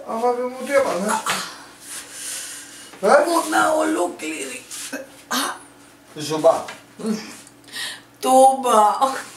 Αγάπη μου, τι έπαθες? Πονά ολόκληρη. Ζουμπά. Τούμπα.